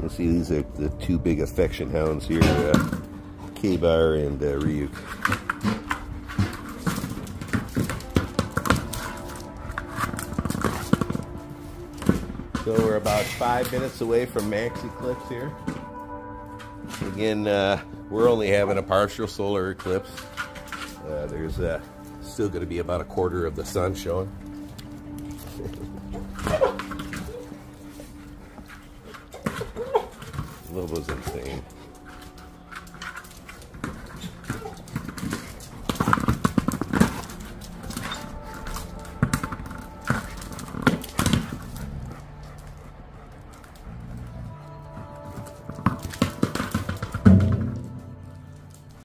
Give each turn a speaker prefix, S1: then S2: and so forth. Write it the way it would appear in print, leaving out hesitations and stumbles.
S1: You see, these are the two big affection hounds here, K-Bar and Ryuk. So we're about 5 minutes away from Max Eclipse here. Again, we're only having a partial solar eclipse. There's still going to be about a quarter of the sun showing. Lobo's insane.